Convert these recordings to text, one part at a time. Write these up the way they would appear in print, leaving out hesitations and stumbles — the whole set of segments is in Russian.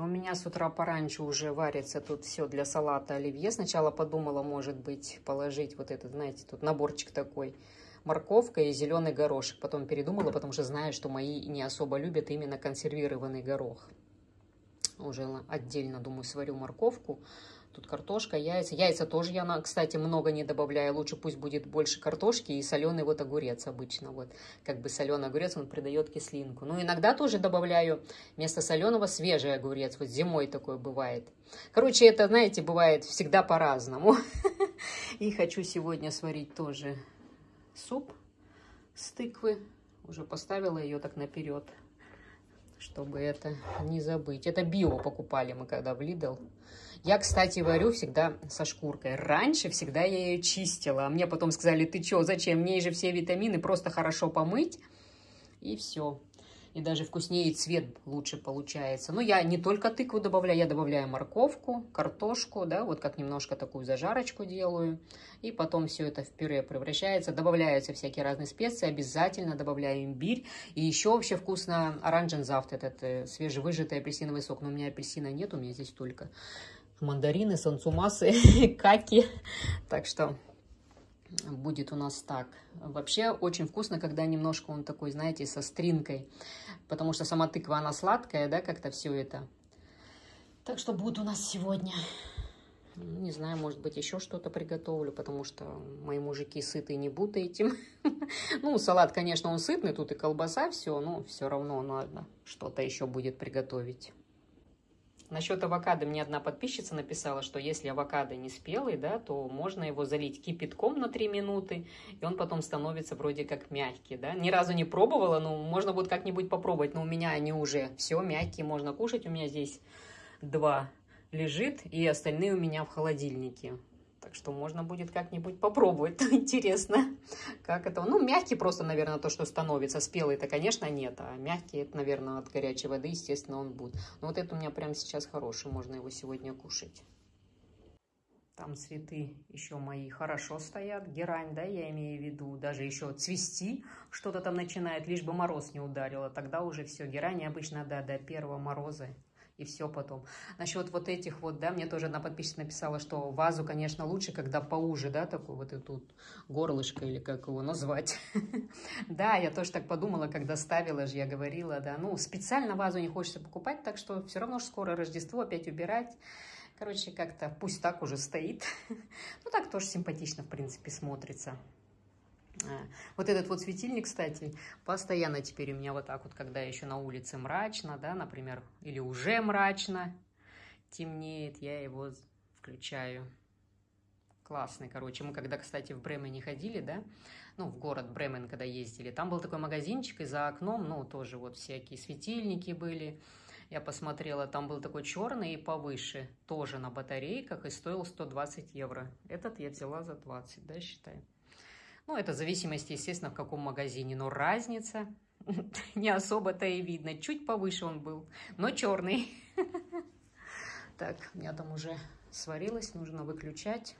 меня с утра пораньше уже варится тут все для салата оливье. Сначала подумала, может быть, положить вот этот, знаете, тут наборчик такой. Морковка и зеленый горошек. Потом передумала, потому что знаю, что мои не особо любят именно консервированный горох. Уже отдельно, думаю, сварю морковку. Тут картошка, яйца. Яйца тоже я, кстати, много не добавляю. Лучше пусть будет больше картошки и соленый вот огурец обычно. Вот как бы соленый огурец, он придает кислинку. Ну, иногда тоже добавляю вместо соленого свежий огурец. Вот зимой такое бывает. Короче, это, знаете, бывает всегда по-разному. И хочу сегодня сварить тоже суп с тыквы. Уже поставила ее так наперед, чтобы это не забыть. Это био покупали мы когда в Lidl. Я, кстати, варю всегда со шкуркой. Раньше всегда я ее чистила. А мне потом сказали, ты что, зачем? В ней же все витамины, просто хорошо помыть. И все. И даже вкуснее, и цвет лучше получается. Но я не только тыкву добавляю, я добавляю морковку, картошку, да, вот как немножко такую зажарочку делаю. И потом все это в пюре превращается. Добавляются всякие разные специи, обязательно добавляю имбирь. И еще вообще вкусно оранжензафт, этот свежевыжатый апельсиновый сок. Но у меня апельсина нет, у меня здесь только мандарины, сансумасы, каки. Так что будет у нас так. Вообще очень вкусно, когда немножко он такой, знаете, со стринкой. Потому что сама тыква, она сладкая, да, как-то все это. Так что будет у нас сегодня, не знаю, может быть, еще что-то приготовлю, потому что мои мужики сытые не будут этим. Ну, салат, конечно, он сытный, тут и колбаса, все, но все равно надо что-то еще будет приготовить. Насчет авокадо мне одна подписчица написала, что если авокадо не спелый, да, то можно его залить кипятком на 3 минуты, и он потом становится вроде как мягкий, да. Ни разу не пробовала, но можно будет как-нибудь попробовать, но у меня они уже все мягкие, можно кушать. У меня здесь 2 лежит, и остальные у меня в холодильнике. Так что можно будет как-нибудь попробовать. Интересно, как это. Ну, мягкий просто, наверное, то, что становится. Спелый-то, конечно, нет. А мягкий, это, наверное, от горячей воды, естественно, он будет. Но вот это у меня прямо сейчас хороший. Можно его сегодня кушать. Там цветы еще мои хорошо стоят. Герань, да, я имею в виду. Даже еще цвести что-то там начинает, лишь бы мороз не ударило. Тогда уже все. Герань обычно, да, до первого мороза. И все потом. Насчет вот этих вот, да, мне тоже одна подписчица написала, что вазу, конечно, лучше, когда поуже, да, такой вот и тут горлышко, или как его назвать. Да, я тоже так подумала, когда ставила же, я говорила, да, ну, специально вазу не хочется покупать, так что все равно скоро Рождество, опять убирать. Короче, как-то пусть так уже стоит. Ну, так тоже симпатично, в принципе, смотрится. Вот этот вот светильник, кстати, постоянно теперь у меня вот так вот, когда еще на улице мрачно, да, например, или уже мрачно, темнеет, я его включаю. Классный, короче. Мы когда, кстати, в Бремене ходили, да, ну, в город Бремен, когда ездили, там был такой магазинчик, и за окном, ну, тоже вот всякие светильники были. Я посмотрела, там был такой черный и повыше, тоже на батарейках, и стоил 120 евро. Этот я взяла за 20, да, считай. Ну, это в зависимости, естественно, в каком магазине. Но разница не особо-то и видно. Чуть повыше он был, но черный. Так, у меня там уже сварилось, нужно выключать.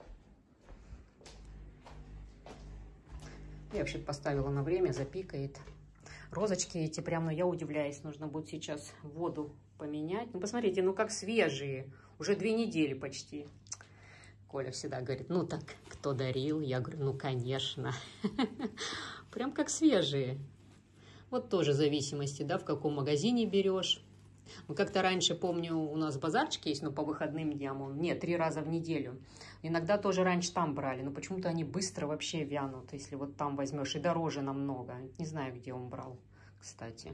Я вообще поставила на время, запикает. Розочки эти прям, ну, я удивляюсь, нужно будет сейчас воду поменять. Ну, посмотрите, ну, как свежие. Уже 2 недели почти. Коля всегда говорит, ну так, кто дарил? Я говорю, ну, конечно. Прям как свежие. Вот тоже в зависимости, да, в каком магазине берешь. Ну, как-то раньше, помню, у нас базарчик есть, но по выходным дням он, нет, 3 раза в неделю. Иногда тоже раньше там брали, но почему-то они быстро вообще вянут, если вот там возьмешь, и дороже намного. Не знаю, где он брал, кстати.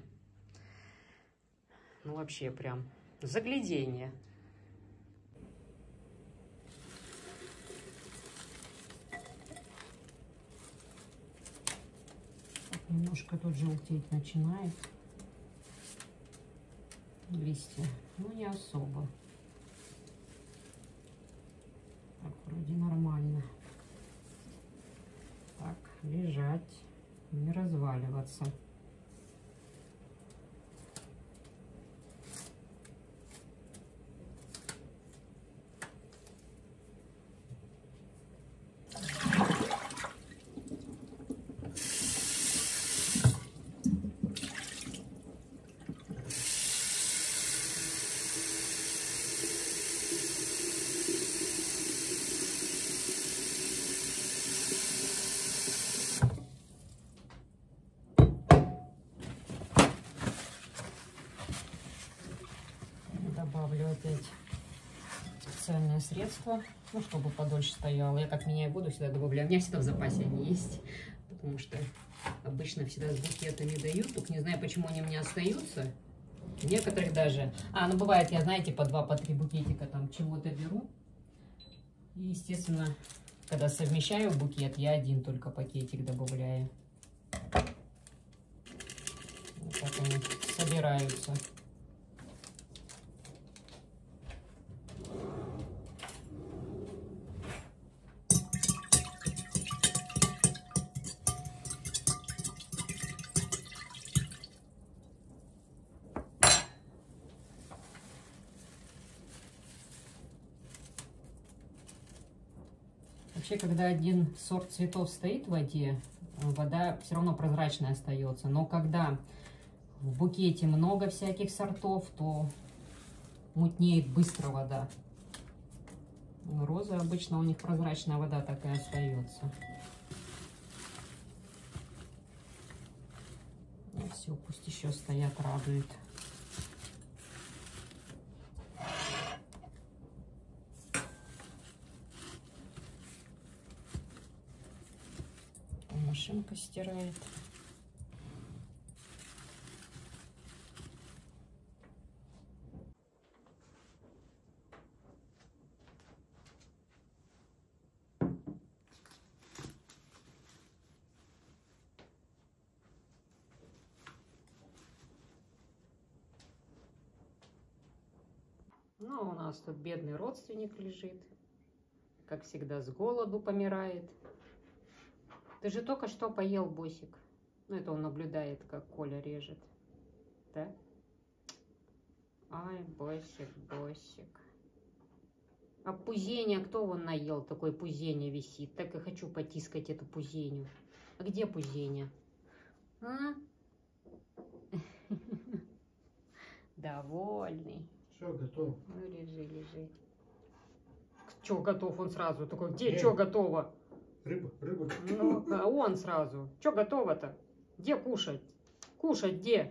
Ну, вообще прям загляденье. Немножко тут желтеть начинает листья, ну не особо. Так, вроде нормально. Так, лежать, не разваливаться. уборочное средство, ну, чтобы подольше стояло. Я как меняю воду, всегда добавляю. У меня всегда в запасе они есть, потому что обычно всегда с букетами дают. Только не знаю, почему они у меня остаются. Некоторых даже... ну бывает, я, знаете, по 2-3 букетика там чего-то беру. И, естественно, когда совмещаю букет, я один только пакетик добавляю. Вот так они собираются. Вообще, когда один сорт цветов стоит в воде, вода все равно прозрачная остается. Но когда в букете много всяких сортов, то мутнеет быстро вода. Розы обычно у них прозрачная вода так и остается. Ну, все, пусть еще стоят, радует. Машинка стирает. Ну, у нас тут бедный родственник лежит. Как всегда, с голоду помирает. Ты же только что поел, Босик. Ну, это он наблюдает, как Коля режет. Да? Ай, Босик, Босик. А пузенья, кто вон наел? Такой пузенья висит. Так и хочу потискать эту пузенью. А где пузенья? А? Довольный. Все, готов. Ну, лежи, лежи. Че готов? Он сразу такой, где, что готово? Рыба. Ну, а он сразу. Что готово-то? Где кушать? Кушать где?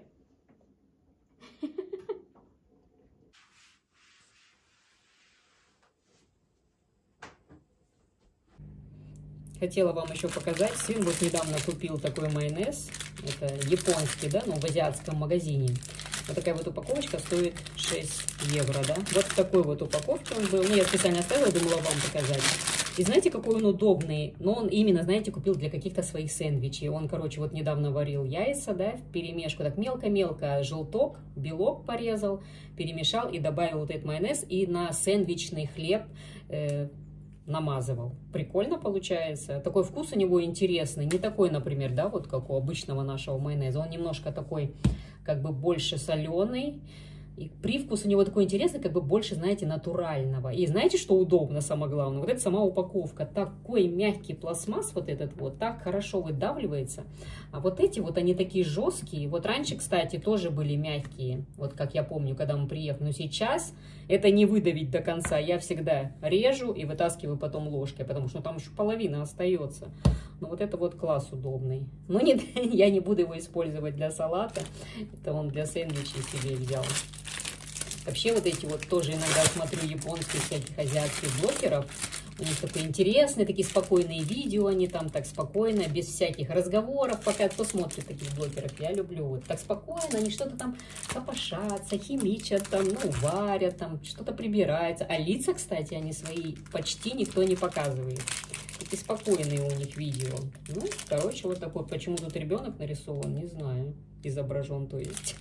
Хотела вам еще показать. Сын вот недавно купил такой майонез. Это японский, да, ну, в азиатском магазине. Вот такая вот упаковочка стоит 6 евро, да. Вот в такой вот упаковке он был. Ну, я специально оставила, думала вам показать. И знаете, какой он удобный? Но он именно, знаете, купил для каких-то своих сэндвичей. Он, короче, вот недавно варил яйца, да, в перемешку, так мелко-мелко желток, белок порезал, перемешал и добавил вот этот майонез. И на сэндвичный хлеб намазывал. Прикольно получается. Такой вкус у него интересный. Не такой, например, да, вот как у обычного нашего майонеза. Он немножко такой, как бы больше соленый. И привкус у него такой интересный, как бы больше, знаете, натурального. И знаете, что удобно, самое главное? Вот эта сама упаковка. Такой мягкий пластмасс вот этот вот, так хорошо выдавливается. А вот эти вот, они такие жесткие. Вот раньше, кстати, тоже были мягкие. Вот как я помню, когда мы приехали. Но сейчас это не выдавить до конца. Я всегда режу и вытаскиваю потом ложкой, потому что там еще половина остается. Но вот это вот класс удобный. Но нет, я не буду его использовать для салата. Это он для сэндвичей себе взял. Вообще вот эти вот тоже иногда смотрю японских всяких азиатских блогеров. У них такие интересные, такие спокойные видео. Они там так спокойно, без всяких разговоров. Пока кто смотрит таких блогеров, я люблю. Вот так спокойно, они что-то там копошатся, химичат, там, ну, варят, там, что-то прибирается. А лица, кстати, они свои почти никто не показывает. Такие спокойные у них видео. Ну, короче, вот такой. Почему тут ребенок нарисован, не знаю. Изображен, то есть.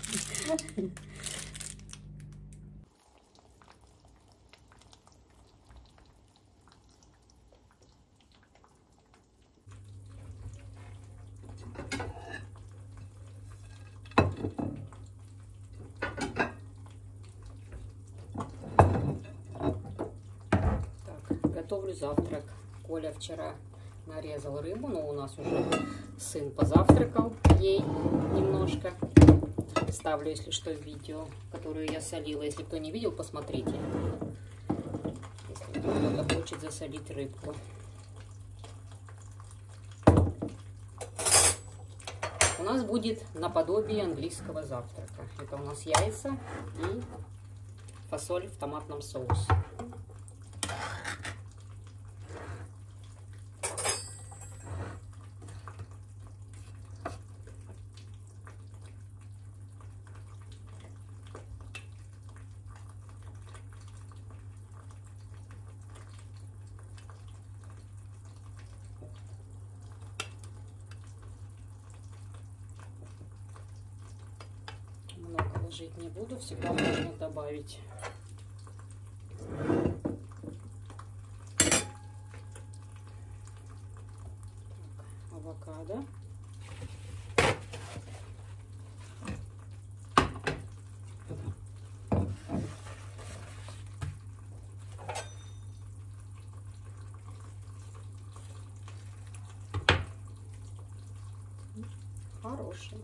Готовлю завтрак. Коля вчера нарезал рыбу, но у нас уже сын позавтракал ей немножко. Ставлю, если что, видео, которое я солила. Если кто не видел, посмотрите. Если кто-то хочет засолить рыбку. У нас будет наподобие английского завтрака. Это у нас яйца и фасоль в томатном соусе. ложить не буду, всегда можно добавить. Так, авокадо. Хороший.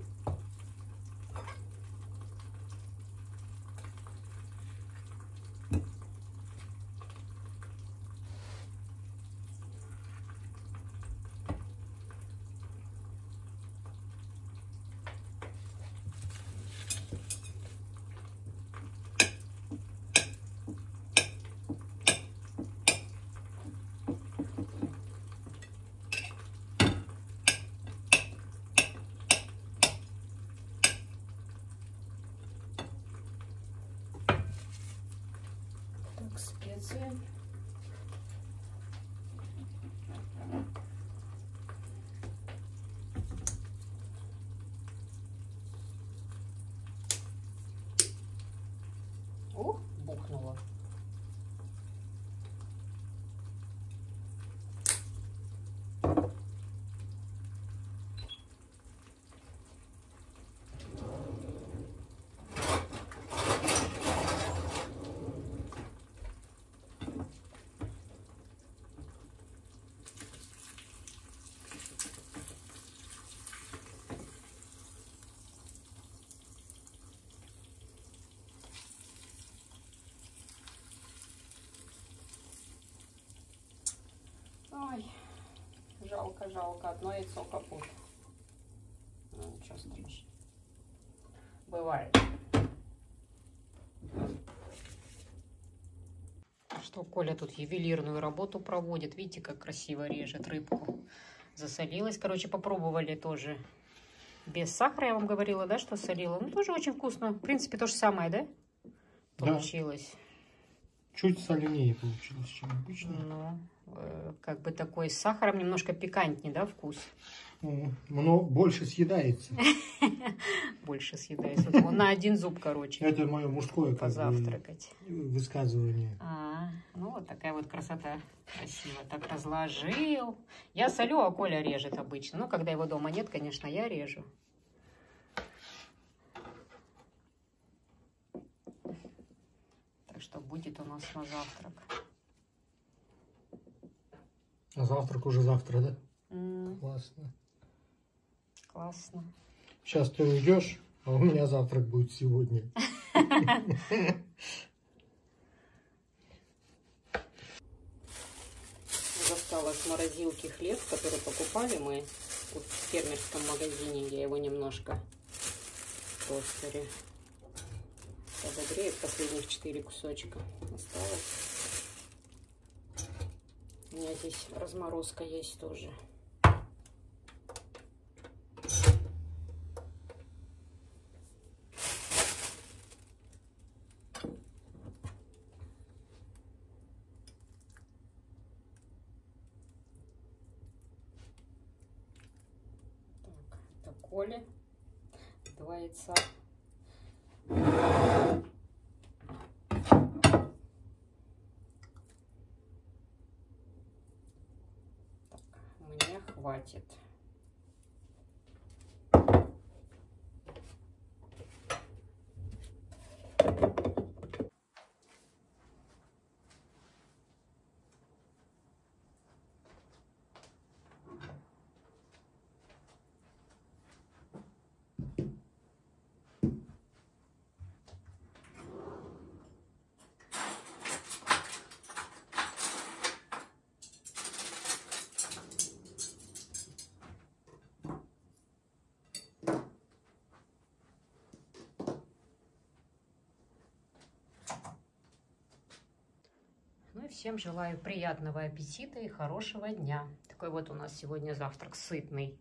Так, специи. О, бухнуло. Ой, жалко, одно яйцо капут. Ну, ничего страшного. Бывает. Что Коля тут ювелирную работу проводит. Видите, как красиво режет рыбку. Засолилась. Короче, попробовали тоже без сахара, я вам говорила, да, что солила. Ну, тоже очень вкусно. В принципе, то же самое, да? Получилось. Чуть соленее получилось, чем обычно. Ну, как бы такой с сахаром немножко пикантнее, да, вкус? Но больше съедается. Больше съедается. Вот на один зуб, короче. Это мое мужское позавтракать. Высказывание. Ну, вот такая вот красота. Красиво так разложил. Я солю, а Коля режет обычно. Ну, когда его дома нет, конечно, я режу. Так что будет у нас на завтрак. А завтрак уже завтра, да? Классно. Классно. Сейчас ты уйдешь, а у меня завтрак будет сегодня. Достала с морозилки хлеб, который покупали мы в фермерском магазине. Я его немножко в тостере подогрею. Последних 4 кусочка осталось. У меня здесь разморозка есть тоже. Коля, 2 яйца. Так, мне хватит. Ну и всем желаю приятного аппетита и хорошего дня. Такой вот у нас сегодня завтрак сытный.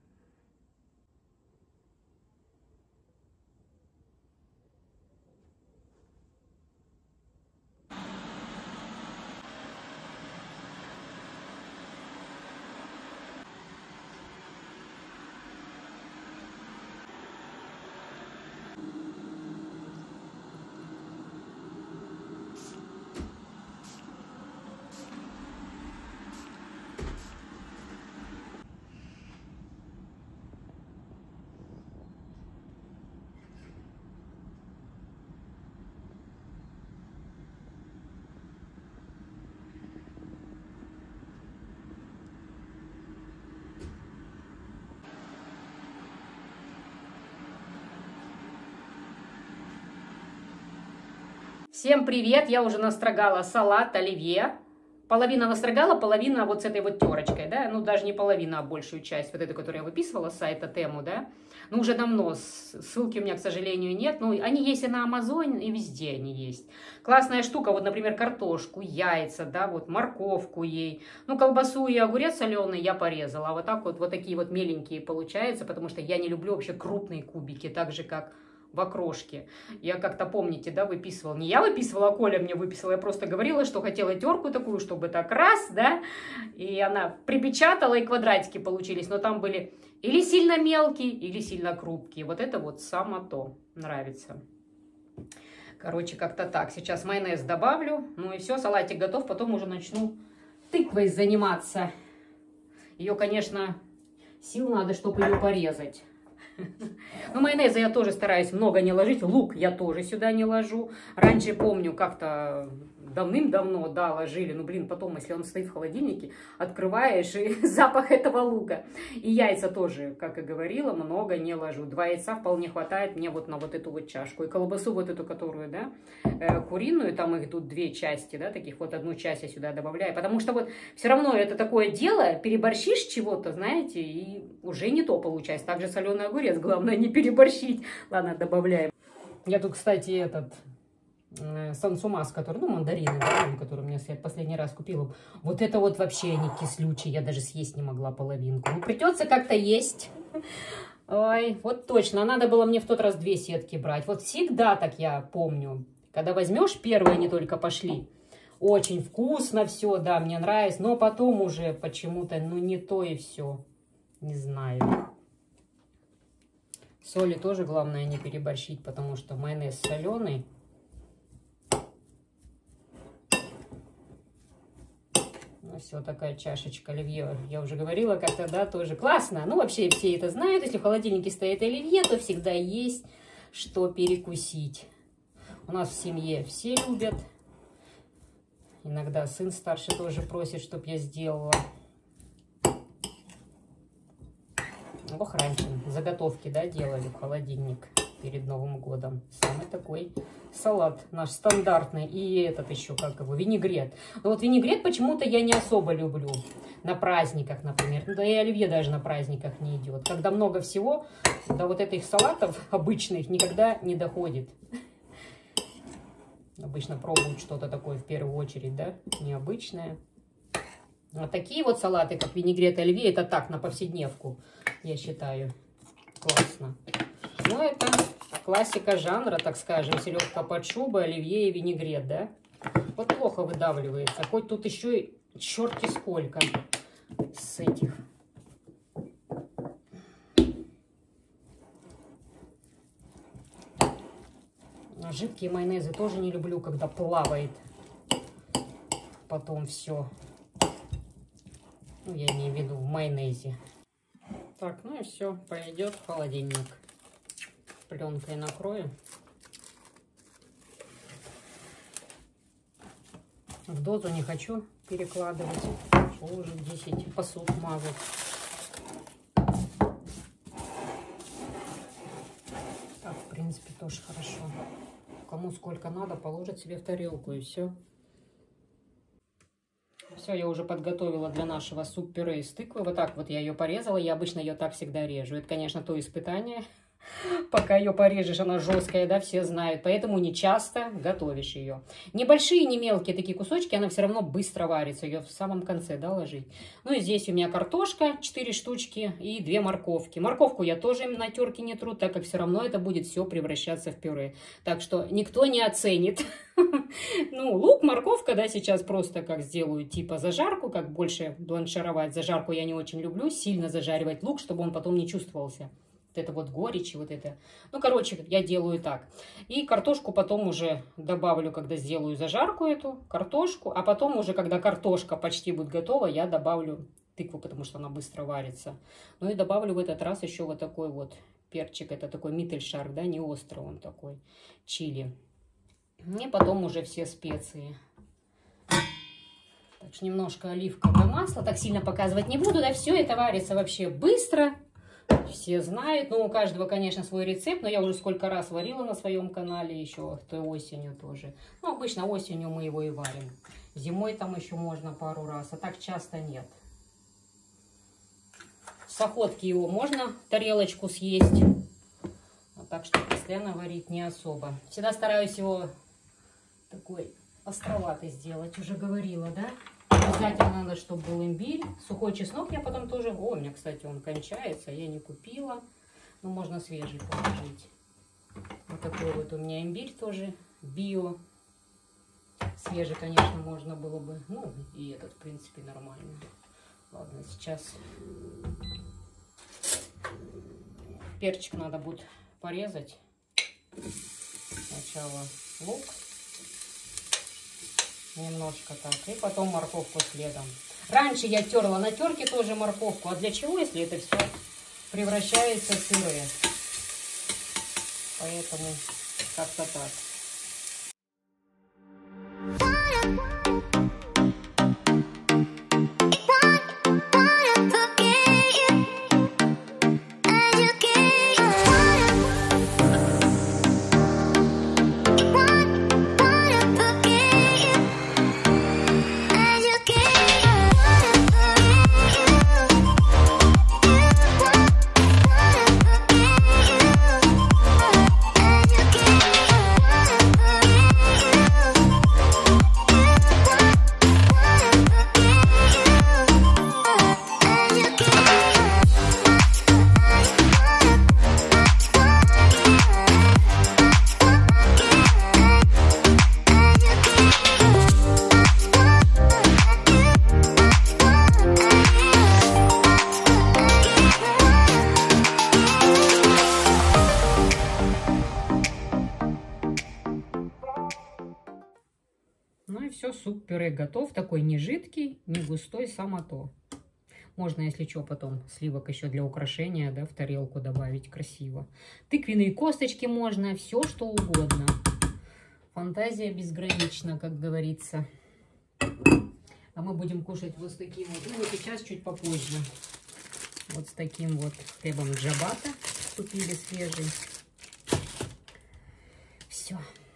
Всем привет! Я уже настрогала салат оливье. Половина настрогала, половина вот с этой вот терочкой, да, ну даже не половина, а большую часть, вот эту, которую я выписывала с сайта Тему, да, ну уже давно, ссылки у меня, к сожалению, нет, но они есть и на Амазоне, и везде они есть. Классная штука, вот, например, картошку, яйца, да, вот морковку ей, ну колбасу и огурец соленый я порезала, а вот так вот такие вот меленькие получаются, потому что я не люблю вообще крупные кубики, так же как в окрошке. Я как-то, помните, да, выписывала. Не я выписывала, а Коля мне выписывала. Я просто говорила, что хотела терку такую, чтобы так раз, да, и она припечатала, и квадратики получились. Но там были или сильно мелкие, или сильно крупкие. Вот это вот само то нравится. Короче, как-то так. Сейчас майонез добавлю. Ну и все, салатик готов. Потом уже начну тыквой заниматься. Ее, конечно, сил надо, чтобы ее порезать. Ну, майонеза я тоже стараюсь много не ложить. Лук я тоже сюда не ложу. Раньше, помню, как-то давным-давно, да, ложили. Ну, блин, потом, если он стоит в холодильнике, открываешь, и запах этого лука. И яйца тоже, как и говорила, много не ложу. 2 яйца вполне хватает мне вот на вот эту вот чашку. И колбасу вот эту, которую, да, куриную, там их тут 2 части, да, таких вот 1 часть я сюда добавляю. Потому что вот все равно это такое дело, переборщишь чего-то, знаете, и уже не то получается. Также соленый огурец, главное не переборщить. Ладно, добавляем. Я тут, кстати, этот сансумас, который, ну, мандарины, да, который мне Свет последний раз купила. Вот это вот вообще они кислючие, я даже съесть не могла половинку. Ну, придется как-то есть. Ой, вот точно, надо было мне в тот раз 2 сетки брать. Вот всегда так я помню. Когда возьмешь, первые они только пошли. Очень вкусно все, да, мне нравится. Но потом уже почему-то, ну, не то и все. Не знаю. Соли тоже главное не переборщить, потому что майонез соленый. Все, такая чашечка оливье, я уже говорила как-то, да, тоже классно. Ну, вообще все это знают, если в холодильнике стоит оливье, то всегда есть что перекусить. У нас в семье все любят. Иногда сын старший тоже просит, чтобы я сделала. Ох, раньше заготовки, да, делали в холодильник перед Новым годом. Самый такой салат наш стандартный. И этот еще, как его, винегрет. Но вот винегрет почему-то я не особо люблю. На праздниках, например. Ну, да и оливье даже на праздниках не идет. Когда много всего, до вот этих салатов обычных никогда не доходит. Обычно пробуют что-то такое в первую очередь, да, необычное. А такие вот салаты, как винегрет и оливье, это так, на повседневку, я считаю. Классно. Ну, это классика жанра, так скажем, селедка под шубой, оливье и винегрет, да? Вот плохо выдавливается. Хоть тут еще и черти сколько с этих. Жидкие майонезы тоже не люблю, когда плавает потом все. Ну, я имею в виду в майонезе. Так, ну и все, пойдет в холодильник. Пленкой накрою. В дозу не хочу перекладывать. Уже 10 посуд мазать. Так, в принципе, тоже хорошо. Кому сколько надо, положить себе в тарелку и все. Все, я уже подготовила для нашего суп-пюре из тыквы. Вот так вот я ее порезала. Я обычно ее так всегда режу. Это, конечно, то испытание. Пока ее порежешь, она жесткая, да, все знают. Поэтому не часто готовишь ее. Небольшие, не мелкие такие кусочки, она все равно быстро варится. Ее в самом конце, да, ложить. Ну и здесь у меня картошка, 4 штучки и 2 морковки. Морковку я тоже на терке не тру, так как все равно это будет все превращаться в пюре. Так что никто не оценит. Ну, лук, морковка, да, сейчас просто как сделаю типа зажарку, как больше бланшировать. Зажарку я не очень люблю, сильно зажаривать лук, чтобы он потом не чувствовался. Вот это вот горечь, вот это. Ну, короче, я делаю так. И картошку потом уже добавлю, когда сделаю зажарку эту, картошку. А потом уже, когда картошка почти будет готова, я добавлю тыкву, потому что она быстро варится. Ну и добавлю в этот раз еще вот такой вот перчик. Это такой миттельшарк, да, не острый он такой, чили. И потом уже все специи. Так что немножко оливкового масла. Так сильно показывать не буду. Да, все это варится вообще быстро. все знают. Ну, у каждого, конечно, свой рецепт, но я уже сколько раз варила на своем канале, еще той осенью тоже. Ну, обычно осенью мы его и варим. Зимой там еще можно пару раз, а так часто нет. С охотки его можно тарелочку съесть. А так что постоянно варить не особо. Всегда стараюсь его такой островатый сделать, уже говорила, да? Обязательно надо, чтобы был имбирь. Сухой чеснок я потом тоже... О, у меня, кстати, он кончается, я не купила. Но можно свежий положить. Вот такой вот у меня имбирь тоже, био. Свежий, конечно, можно было бы. Ну, и этот, в принципе, нормальный. Ладно, сейчас перчик надо будет порезать. Сначала лук. Немножко так. И потом морковку следом. Раньше я терла на терке тоже морковку. А для чего, если это все превращается в сырое? Поэтому как-то так. Ну и все, суп-пюре готов. Такой не жидкий, не густой, само то. Можно, если что, потом сливок еще для украшения, да, в тарелку добавить красиво. Тыквенные косточки можно, все что угодно. Фантазия безгранична, как говорится. А мы будем кушать вот с таким вот, ну вот сейчас чуть попозже. Вот с таким вот хлебом джабата купили свежий. Все.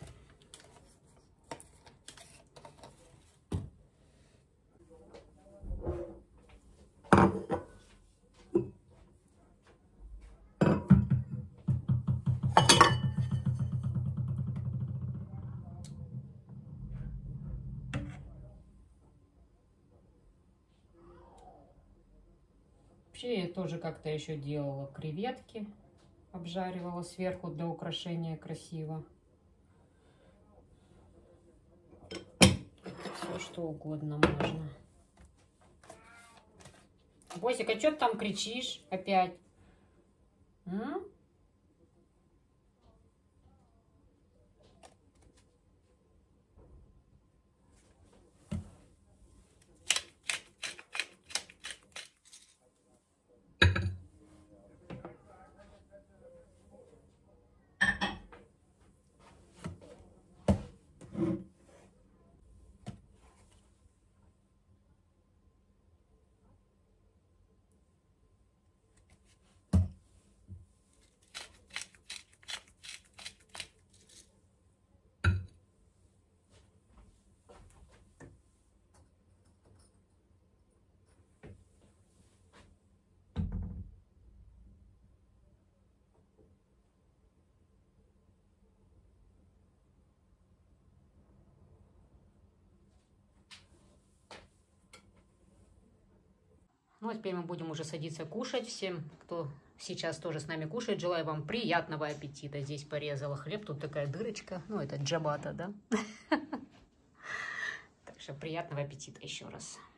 Вообще я тоже как-то еще делала креветки, обжаривала сверху для украшения красиво. Все что угодно можно. Босик, а что ты там кричишь опять? А? Ну, а теперь мы будем уже садиться кушать. Всем, кто сейчас тоже с нами кушает, желаю вам приятного аппетита. Здесь порезала хлеб, тут такая дырочка. Ну, это джабата, да? Так что приятного аппетита еще раз.